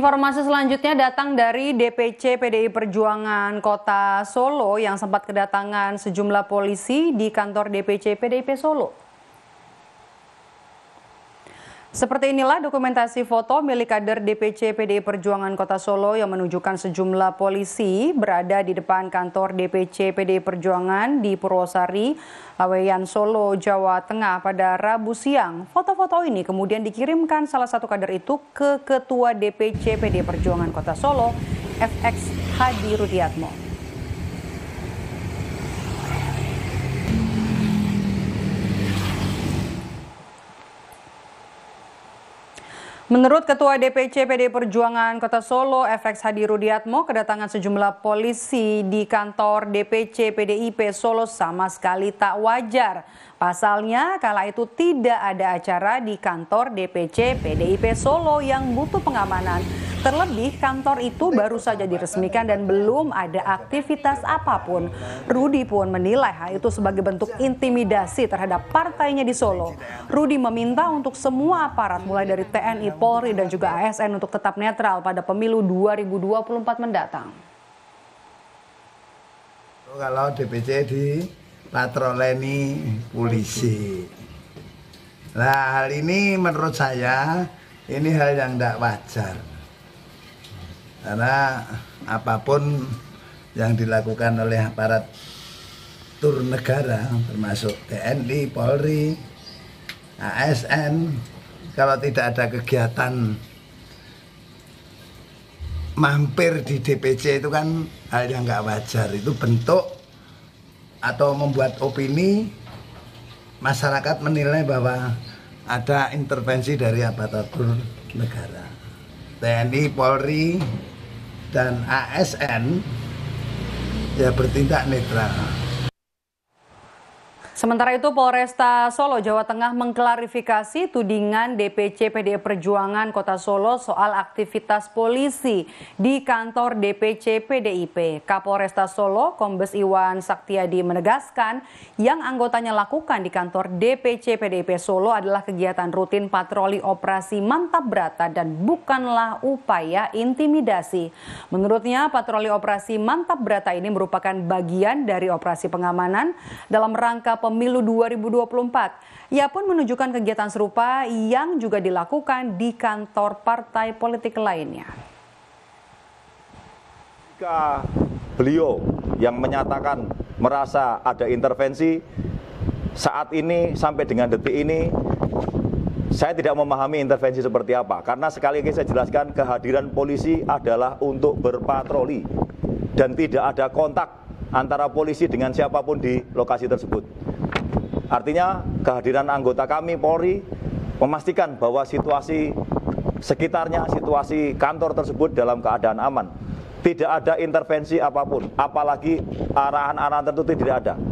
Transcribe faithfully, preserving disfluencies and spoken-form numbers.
Informasi selanjutnya datang dari D P C P D I Perjuangan Kota Solo yang sempat kedatangan sejumlah polisi di kantor D P C P D I P Solo. Seperti inilah dokumentasi foto milik kader D P C P D I Perjuangan Kota Solo yang menunjukkan sejumlah polisi berada di depan kantor D P C P D I Perjuangan di Purwosari, Laweyan, Solo, Jawa Tengah pada Rabu siang. Foto-foto ini kemudian dikirimkan salah satu kader itu ke Ketua D P C P D I Perjuangan Kota Solo, F X Hadi Rudiatmo. Menurut Ketua D P C P D I Perjuangan Kota Solo, F X Hadi Rudiatmo, kedatangan sejumlah polisi di kantor D P C P D I P Solo sama sekali tak wajar. Pasalnya, kala itu tidak ada acara di kantor D P C P D I P Solo yang butuh pengamanan. Terlebih, kantor itu baru saja diresmikan dan belum ada aktivitas apapun. Rudi pun menilai hal itu sebagai bentuk intimidasi terhadap partainya di Solo. Rudi meminta untuk semua aparat mulai dari T N I, Polri, dan juga A S N untuk tetap netral pada pemilu dua ribu dua puluh empat mendatang. Kalau D P C di patroleni polisi. Nah, hal ini menurut saya ini hal yang tidak wajar. Karena apapun yang dilakukan oleh aparatur negara, termasuk T N I, Polri, A S N, kalau tidak ada kegiatan mampir di D P C itu kan hal yang nggak wajar. Itu bentuk atau membuat opini masyarakat menilai bahwa ada intervensi dari aparatur negara. T N I, Polri, dan A S N ya bertindak netral. Sementara itu, Polresta Solo, Jawa Tengah mengklarifikasi tudingan D P C P D I Perjuangan Kota Solo soal aktivitas polisi di kantor D P C P D I P. Kapolresta Solo, Kombes Iwan Saktiadi menegaskan yang anggotanya lakukan di kantor D P C P D I P Solo adalah kegiatan rutin patroli operasi mantap berata dan bukanlah upaya intimidasi. Menurutnya, patroli operasi mantap berata ini merupakan bagian dari operasi pengamanan dalam rangka Pemilu dua ribu dua puluh empat. Ia pun menunjukkan kegiatan serupa yang juga dilakukan di kantor partai politik lainnya. Jika beliau yang menyatakan merasa ada intervensi saat ini sampai dengan detik ini, saya tidak memahami intervensi seperti apa. Karena sekali lagi saya jelaskan, kehadiran polisi adalah untuk berpatroli dan tidak ada kontak antara polisi dengan siapapun di lokasi tersebut. Artinya kehadiran anggota kami Polri memastikan bahwa situasi sekitarnya, situasi kantor tersebut dalam keadaan aman. Tidak ada intervensi apapun, apalagi arahan-arahan tertentu tidak ada.